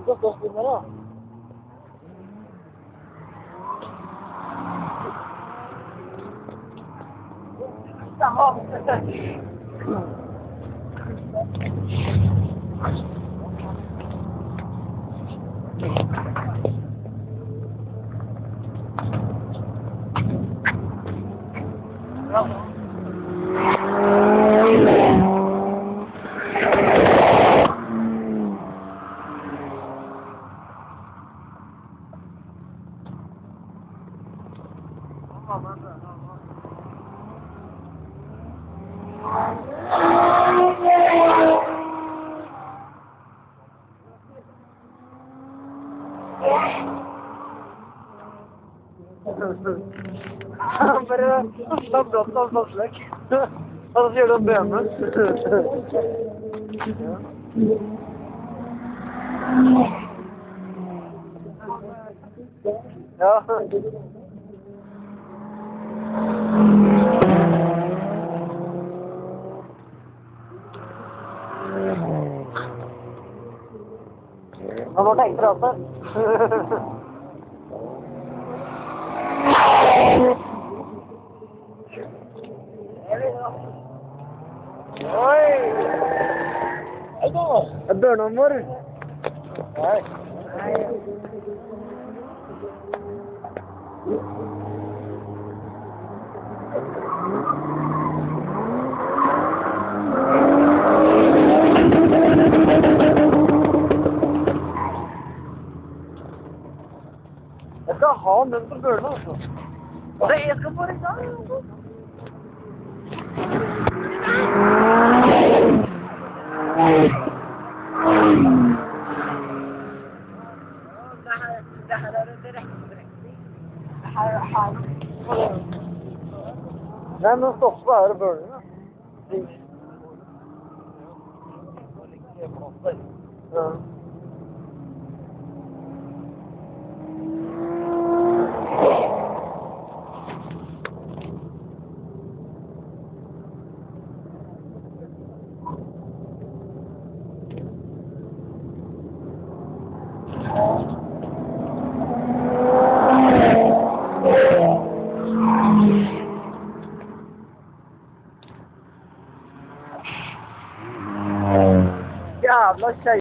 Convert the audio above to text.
Çok hoş bunlara. Tamam. Bare stop slik. Og så sier du bønene. Ja. Han var tenkt for altså. Oi! Er børnene våre? Nei. Jeg skal ha den på børnene, altså. Det jeg skal få det da. Det her er direktrekning. Det her er her. Nei, men stopp her i børnene. Ja. Jævla kjei.